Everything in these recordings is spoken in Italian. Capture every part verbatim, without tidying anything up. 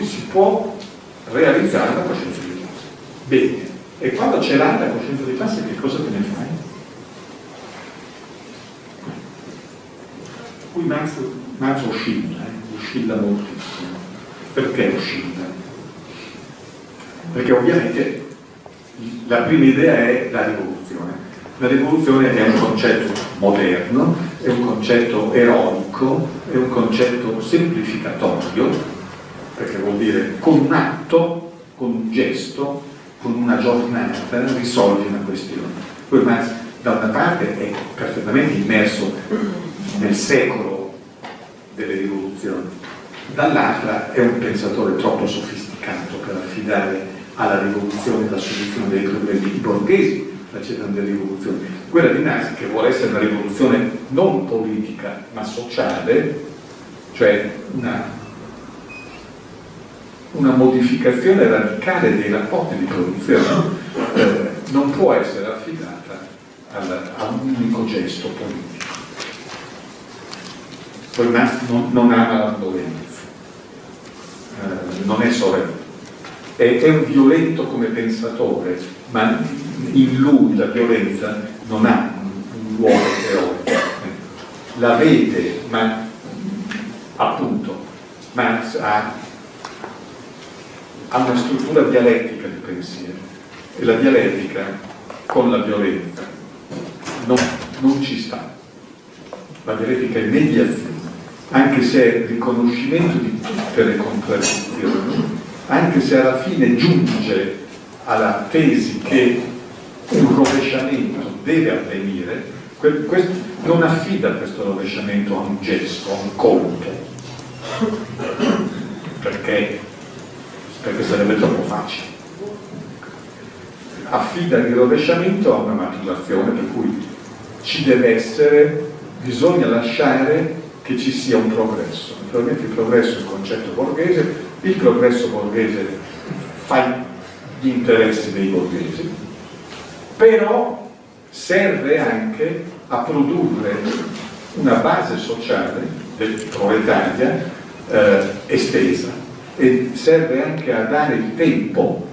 cui si può realizzare la coscienza di classe. Bene, e quando ce l'hai la coscienza di classe, che cosa te ne fai? Qui Marx, Marx oscilla, eh? oscilla moltissimo. Perché oscilla? Perché ovviamente la prima idea è la rivoluzione. La rivoluzione è un concetto moderno, è un concetto eroico, è un concetto semplificatorio, perché vuol dire con un atto, con un gesto, con una giornata risolvi una questione. Poi Marx da una parte è perfettamente immerso nel secolo delle rivoluzioni, dall'altra è un pensatore troppo sofisticato per affidare alla rivoluzione la soluzione dei problemi borghesi. Accettano delle rivoluzioni. Quella di Marx, che vuole essere una rivoluzione non politica ma sociale, cioè una, una modificazione radicale dei rapporti di produzione, eh, non può essere affidata al, a un unico gesto politico. Poi Marx non, non ama la violenza, eh, non è sorella, è, è un violento come pensatore, ma in lui la violenza non ha un luogo teorico, la vede, ma appunto Marx ha, ha una struttura dialettica di pensiero, e la dialettica con la violenza non, non ci sta. La dialettica è mediazione, anche se è riconoscimento di tutte le contraddizioni, anche se alla fine giunge alla tesi che un rovesciamento deve avvenire, questo, non affida questo rovesciamento a un gesto, a un colpo, perché, perché sarebbe troppo facile. Affida il rovesciamento a una maturazione, per cui ci deve essere, bisogna lasciare che ci sia un progresso. Naturalmente il progresso è il concetto borghese, il progresso borghese fa gli interessi dei borghesi, però serve anche a produrre una base sociale del proletaria eh, estesa, e serve anche a dare il tempo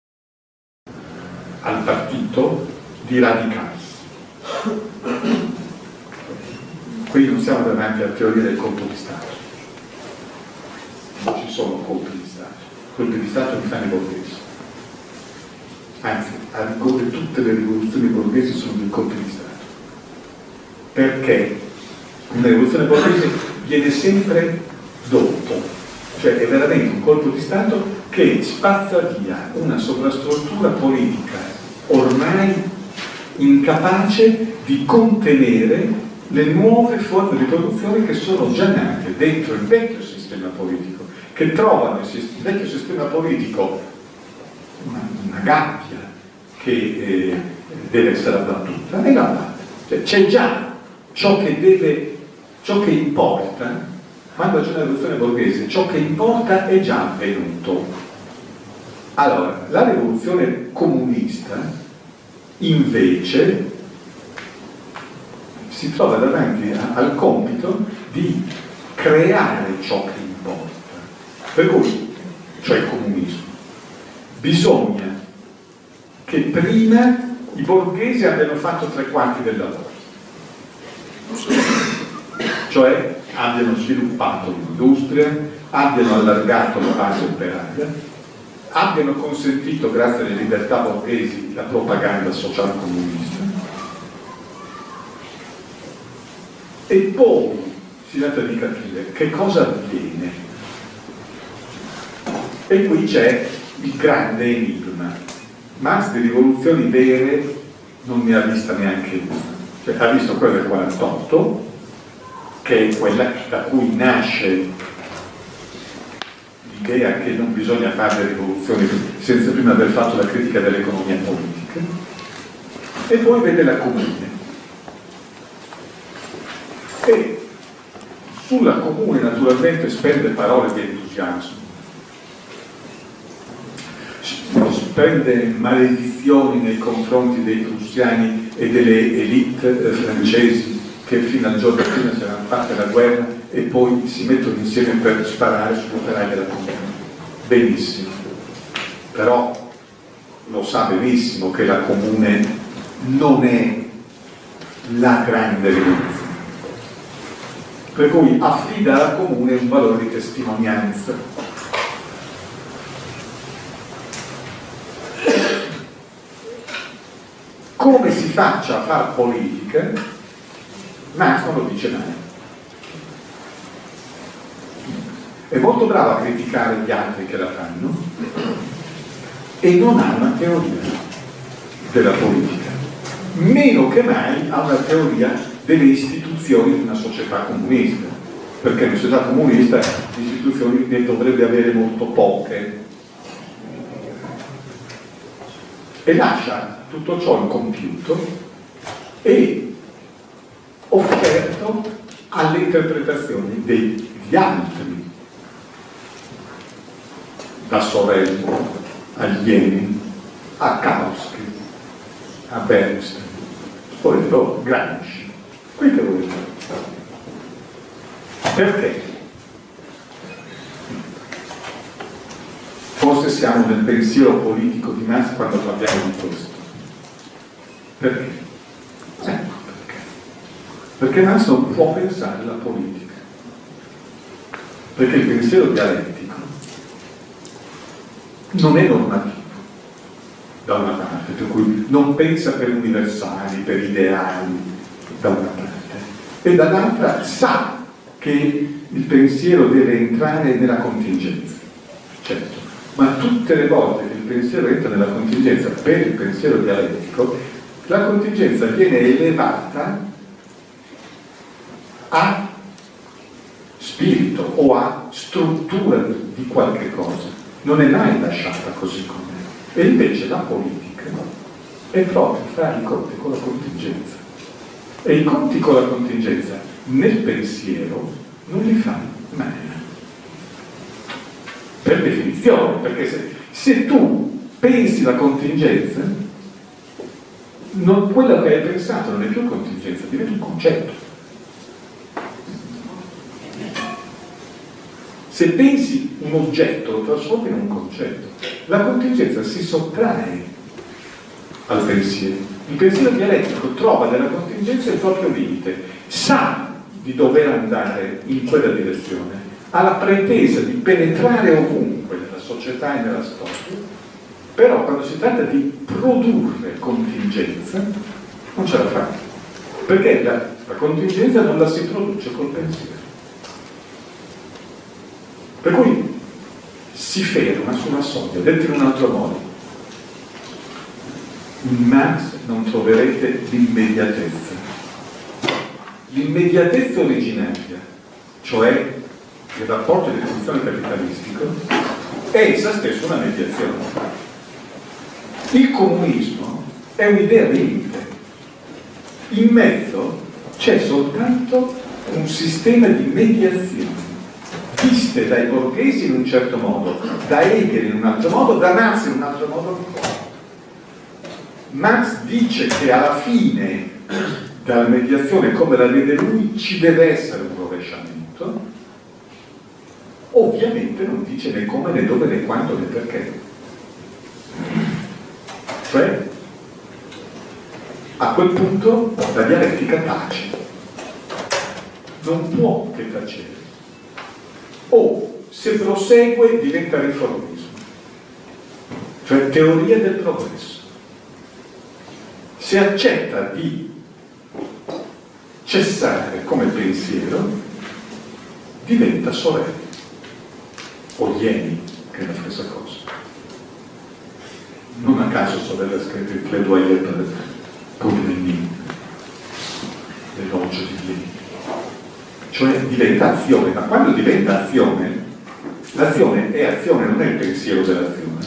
al partito di radicarsi. Qui non siamo davanti alla teoria del colpo di Stato, non ci sono colpi di Stato, colpi di Stato li fanno i borghesi. Anzi, a rigore tutte le rivoluzioni borghesi sono dei colpi di Stato, perché una rivoluzione borghese viene sempre dopo, cioè è veramente un colpo di Stato che spazza via una sovrastruttura politica ormai incapace di contenere le nuove forme di produzione che sono già nate dentro il vecchio sistema politico, che trovano il vecchio sistema politico una, una gabbia che eh, deve essere abbattuta, e l'abbatte. Cioè, c'è già ciò che deve, ciò che importa. Quando c'è una rivoluzione borghese, ciò che importa è già avvenuto. Allora, la rivoluzione comunista invece si trova davanti a, al compito di creare ciò che importa. Per cui, cioè il comunismo, bisogna che prima i borghesi abbiano fatto tre quarti del lavoro, cioè abbiano sviluppato l'industria, abbiano allargato la base operaia, abbiano consentito, grazie alle libertà borghesi, la propaganda sociale comunista, e poi si tratta di capire che cosa avviene. E qui c'è il grande enigma. Marx di rivoluzioni vere non ne ha vista neanche una, cioè, ha visto quella del quarantotto, che è quella da cui nasce l'idea che non bisogna fare le rivoluzioni senza prima aver fatto la critica dell'economia politica, e poi vede la comune. E sulla comune naturalmente spende parole di entusiasmo, spende maledizioni nei confronti dei prussiani e delle elite francesi che fino al giorno prima si erano fatte la guerra e poi si mettono insieme per sparare sugli operai della comune. benissimo, però lo sa benissimo che la comune non è la grande rivoluzione, per cui affida alla comune un valore di testimonianza. Come si faccia a far politica, Marx non lo dice mai. È molto bravo a criticare gli altri che la fanno e non ha una teoria della politica, meno che mai ha una teoria delle istituzioni di una società comunista, perché in una società comunista le istituzioni ne dovrebbe avere molto poche, e lascia tutto ciò incompiuto e offerto alle interpretazioni degli altri, da Sorel a Lenin, a Kautsky, a Bernstein, poi però Gramsci. Qui che vuoi fare? Perché? Forse siamo nel pensiero politico di Marx quando parliamo di questo. Perché? Ecco perché. Perché Marx non può pensare alla politica. Perché il pensiero dialettico non è normativo, da una parte, per cui non pensa per universali, per ideali, da una parte, e dall'altra sa che il pensiero deve entrare nella contingenza, certo, ma tutte le volte che il pensiero entra nella contingenza per il pensiero dialettico, la contingenza viene elevata a spirito o a struttura di qualche cosa, non è mai lasciata così com'è. E invece la politica è proprio fare i conti con la contingenza, e i conti con la contingenza nel pensiero non li fa mai, per definizione, perché se, se tu pensi la contingenza, non, quello che hai pensato non è più contingenza, diventa un concetto. Se pensi un oggetto lo trasformi in un concetto. La contingenza si sottrae al pensiero. Il pensiero dialettico trova nella contingenza il proprio limite, sa di dover andare in quella direzione, ha la pretesa di penetrare ovunque nella società e nella storia, però quando si tratta di produrre contingenza non ce la fa, perché la, la contingenza non la si produce col pensiero. Per cui si ferma sulla soglia. Detto in un altro modo, in Marx non troverete l'immediatezza. L'immediatezza originaria, cioè il rapporto di produzione capitalistico, è essa stessa una mediazione. Il comunismo è un'idea limite. In mezzo c'è soltanto un sistema di mediazione, viste dai borghesi in un certo modo, da Hegel in un altro modo, da Marx in un altro modo ancora. Marx dice che alla fine dalla mediazione, come la vede lui, ci deve essere un rovesciamento. Ovviamente non dice né come, né dove, né quando, né perché. Cioè, a quel punto la dialettica tace. Non può che tacere. O se prosegue diventa riformismo, cioè teoria del progresso. Se accetta di cessare come pensiero, diventa Sorel o Lenin, che è la stessa cosa. Non a caso Sorel ha scritto il plaidoyer per Lenin, l'elogio di Lenin. Cioè diventa azione, ma quando diventa azione, l'azione è azione, non è il pensiero dell'azione.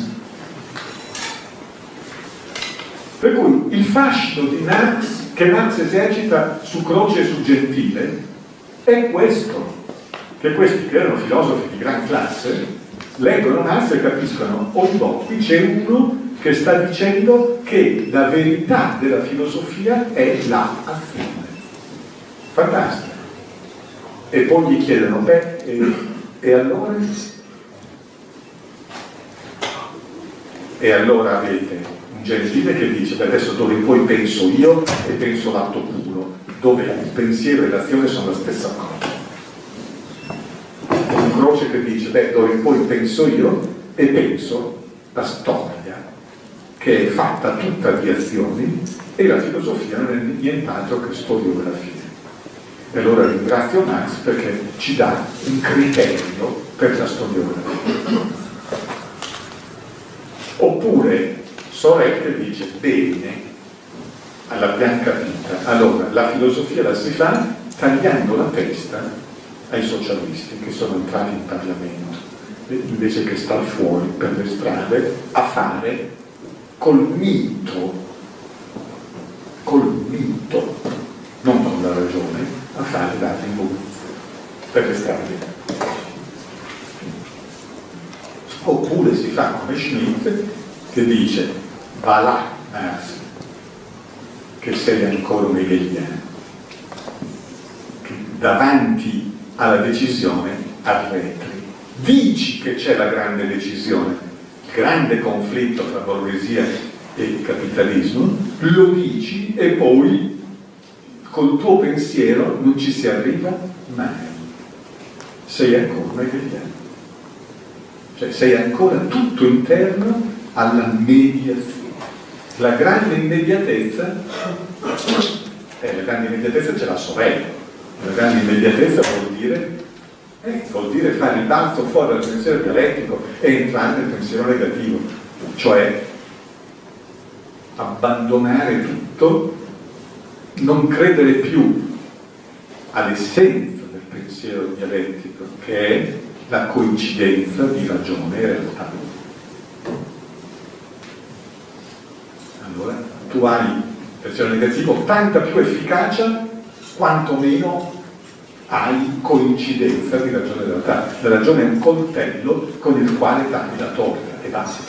Per cui il fascino di Marx, che Marx esercita su Croce e su Gentile, è questo, che questi che erano filosofi di gran classe leggono Marx e capiscono, oh no, qui c'è uno che sta dicendo che la verità della filosofia è la azione. Fantastico. E poi gli chiedono, beh, e, e allora? E allora avete un Gentile che dice: beh, adesso dove poi penso io e penso l'atto puro, dove il pensiero e l'azione sono la stessa cosa. Un Croce che dice: beh, dove poi penso io e penso la storia, che è fatta tutta di azioni, e la filosofia non è nient'altro che storiografia. E allora ringrazio Marx perché ci dà un criterio per la storiografia. Oppure Sorel che dice: bene, l'abbiamo capita, allora la filosofia la si fa tagliando la testa ai socialisti che sono entrati in Parlamento, invece che star fuori per le strade a fare col mito, col mito, non con la ragione, a fare la rivoluzione per le strade. Oppure si fa come Schmitt che dice: va là, Marx, che sei ancora un hegeliano, che davanti alla decisione arretri, dici che c'è la grande decisione, il grande conflitto tra borghesia e capitalismo, lo dici e poi col tuo pensiero non ci si arriva mai, sei ancora un hegeliano. Cioè sei ancora tutto interno alla mediazione. La grande immediatezza, eh, la grande immediatezza c'è la sorella. La grande immediatezza vuol dire, eh, vuol dire fare il balzo fuori dal pensiero dialettico e entrare nel pensiero negativo, cioè abbandonare tutto, non credere più all'essenza del pensiero dialettico, che è la coincidenza di ragione e realtà. Allora tu hai il pensiero negativo tanta più efficacia quanto meno hai coincidenza di ragione e realtà. La ragione è un coltello con il quale tagli la torta e basta.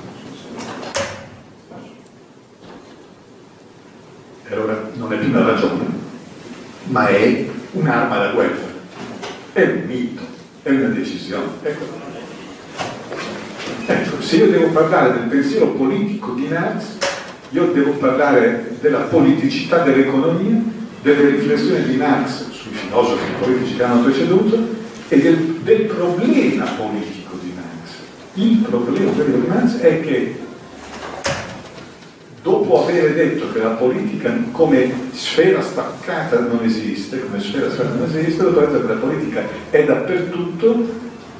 E allora non è più una ragione, ma è un'arma da guerra, è un mito, è una decisione. Ecco. Ecco, se io devo parlare del pensiero politico di Marx, io devo parlare della politicità dell'economia, delle riflessioni di Marx sui filosofi politici che hanno preceduto e del, del problema politico di Marx. Il problema politico di Marx è che dopo aver detto che la politica come sfera staccata non esiste, come sfera staccata non esiste, dopo aver detto che la politica è dappertutto,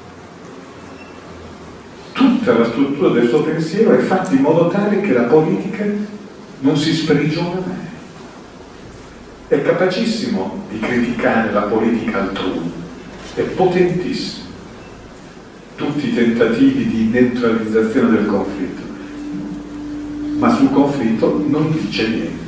tutta la struttura del suo pensiero è fatta in modo tale che la politica non si sprigiona mai. È capacissimo di criticare la politica altrui, è potentissimo. Tutti i tentativi di neutralizzazione del conflitto, ma sul conflitto non dice niente.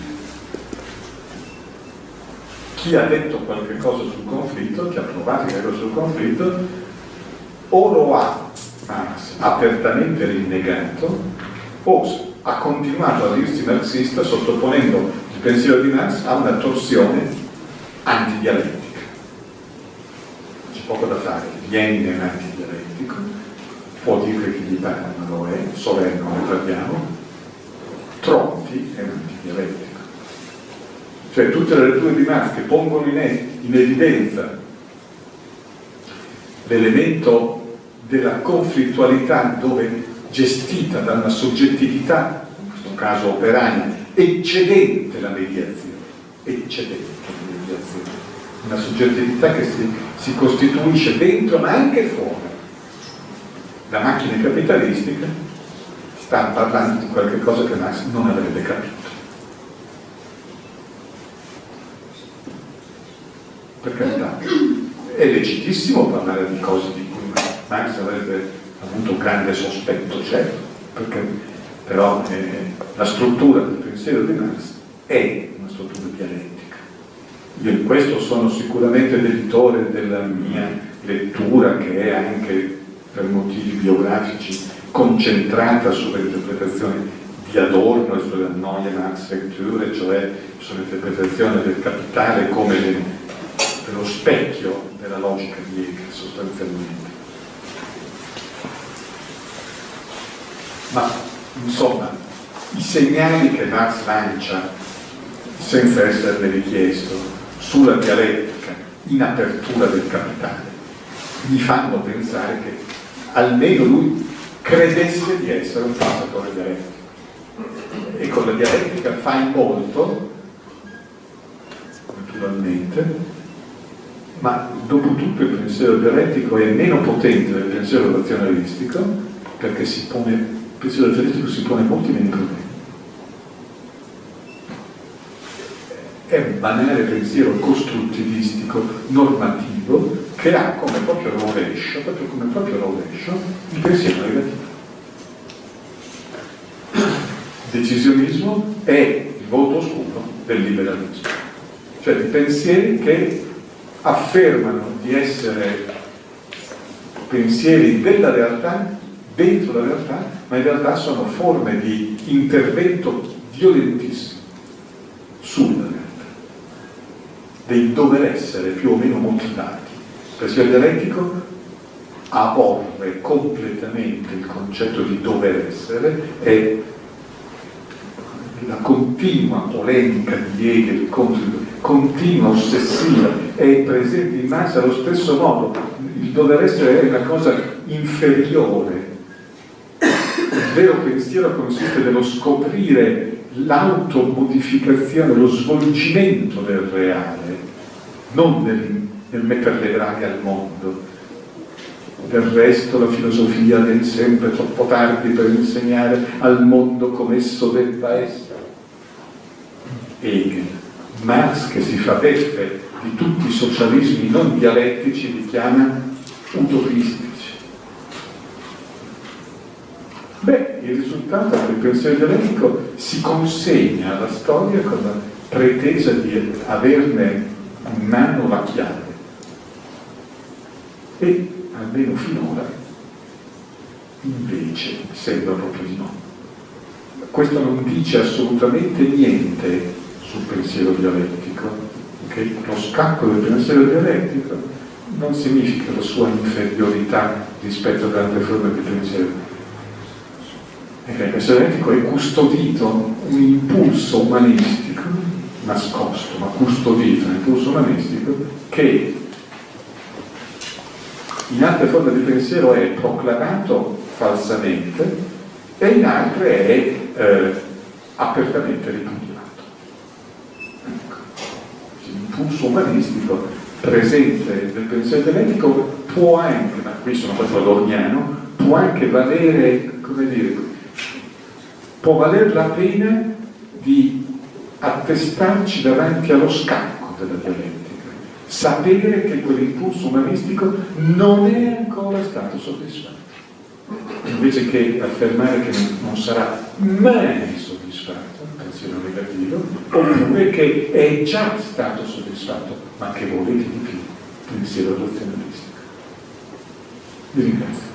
Chi ha detto qualche cosa sul conflitto, chi ha provato qualche cosa sul conflitto, o lo ha Marx apertamente rinnegato o ha continuato a dirsi marxista sottoponendo il pensiero di Marx a una torsione antidialettica. C'è poco da fare. Lenin è un antidialettico, può dire che gli pare, ma lo è, Sorel non ne parliamo, Tronti è un antidialettico. Cioè tutte le letture di Marx che pongono in, in evidenza l'elemento della conflittualità dove gestita da una soggettività, in questo caso operaia, eccedente la mediazione, eccedente la mediazione, una soggettività che si, si costituisce dentro ma anche fuori. La macchina capitalistica sta parlando di qualche cosa che Marx non avrebbe capito. Per carità, è legittimissimo parlare di cose di Marx avrebbe avuto un grande sospetto, certo, perché però eh, la struttura del pensiero di Marx è una struttura dialettica. Io in questo sono sicuramente debitore della mia lettura, che è anche per motivi biografici concentrata sulle interpretazioni di Adorno e sulla Neue Marx-Lektüre, cioè sull'interpretazione del capitale come del, dello specchio della logica di Hegel, sostanzialmente. Ma Insomma, i segnali che Marx lancia, senza esserne richiesto, sulla dialettica in apertura del Capitale, gli fanno pensare che almeno lui credesse di essere un pensatore dialettico. E con la dialettica fai molto, naturalmente, ma dopo tutto il pensiero dialettico è meno potente del pensiero razionalistico, perché si pone, il pensiero razionalistico si pone molti meno problemi. È un banale pensiero costruttivistico, normativo, che ha come proprio rovescio, proprio come proprio rovescio, il pensiero negativo. Il decisionismo è il volto oscuro del liberalismo, cioè di pensieri che affermano di essere pensieri della realtà, dentro la realtà, ma in realtà sono forme di intervento violentissimo sulla realtà, dei dover essere più o meno motivati. Il pensiero dialettico aborre completamente il concetto di dover essere e la continua polemica di Hegel contro, continua, ossessiva, è presente in Marx allo stesso modo. Il dover essere è una cosa inferiore. Il vero pensiero consiste nello scoprire l'automodificazione, lo svolgimento del reale, non nel, nel mettere le braghe al mondo. Del resto la filosofia viene sempre troppo tardi per insegnare al mondo come esso debba essere. Hegel, Marx, che si fa beffe di tutti i socialismi non dialettici, li chiama utopistici. Beh, il risultato del pensiero dialettico si consegna alla storia con la pretesa di averne in mano la chiave. E almeno finora, invece, sembra proprio di no. Questo non dice assolutamente niente sul pensiero dialettico, okay? Lo scacco del pensiero dialettico non significa la sua inferiorità rispetto ad altre forme di pensiero. Okay? Il pensiero dialettico è custodito, un impulso umanistico, nascosto, ma custodito, un impulso umanistico che in altre forme di pensiero è proclamato falsamente e in altre è eh, apertamente ripudiato. Ecco. L'impulso umanistico presente nel pensiero dialettico può anche, ma qui sono proprio adorniano, può anche valere, come dire, può valere la pena di attestarci davanti allo scacco della dialettica. Sapere che quell'impulso umanistico non è ancora stato soddisfatto, invece che affermare che non sarà mai soddisfatto, pensiero negativo, oppure che è già stato soddisfatto, ma che volete di più, pensiero razionalistico. Vi ringrazio.